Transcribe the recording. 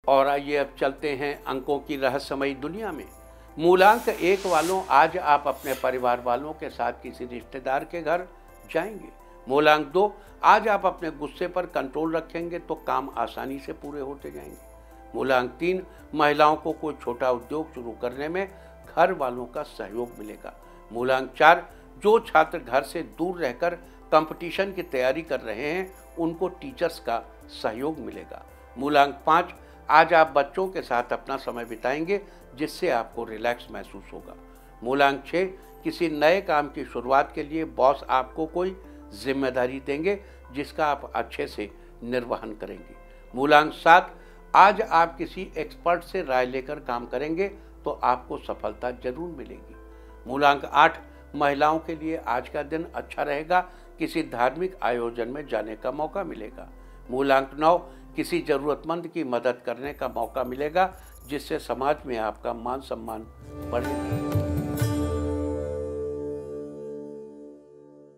और आइए अब चलते हैं अंकों की रहस्यमयी दुनिया में। मूलांक 1 वालों, आज आप अपने परिवार वालों के साथ किसी रिश्तेदार के घर जाएंगे। मूलांक 2, आज आप अपने गुस्से पर कंट्रोल रखेंगे तो काम आसानी से पूरे होते जाएंगे। मूलांक 3, महिलाओं को कोई छोटा उद्योग शुरू करने में घर वालों का सहयोग मिलेगा। मूलांक 4, जो छात्र घर से दूर रहकर कंपटीशन की तैयारी कर रहे हैं उनको टीचर्स का सहयोग मिलेगा। मूलांक 5, आज आप बच्चों के साथ अपना समय बिताएंगे जिससे आपको रिलैक्स महसूस होगा। मूलांक 6, किसी नए काम की शुरुआत के लिए बॉस आपको कोई जिम्मेदारी देंगे जिसका आप अच्छे से निर्वहन करेंगे। मूलांक 7, आज आप किसी एक्सपर्ट से राय लेकर काम करेंगे तो आपको सफलता जरूर मिलेगी। मूलांक 8, महिलाओं के लिए आज का दिन अच्छा रहेगा, किसी धार्मिक आयोजन में जाने का मौका मिलेगा। मूलांक 9, किसी जरूरतमंद की मदद करने का मौका मिलेगा जिससे समाज में आपका मान सम्मान बढ़ेगा।